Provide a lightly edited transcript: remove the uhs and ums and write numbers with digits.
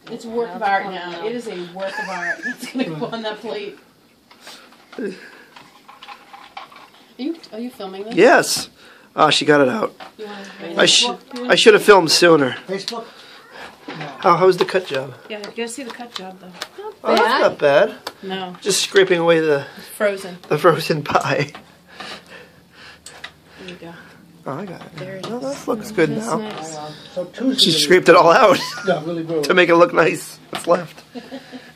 It's a work of art now. It is a work of art. It's going to go on that plate. Are you filming this? Yes. Oh, she got it out. I should have filmed sooner. Facebook? How was the cut job? Yeah, you gotta see the cut job though. Oh, that's not bad. No. Just scraping away the frozen pie. There you go. Oh, I got it. There it is. Oh, that looks good now. Nice. So Tuesday. She scraped it all out No, really, bro. to make it look nice. What's left?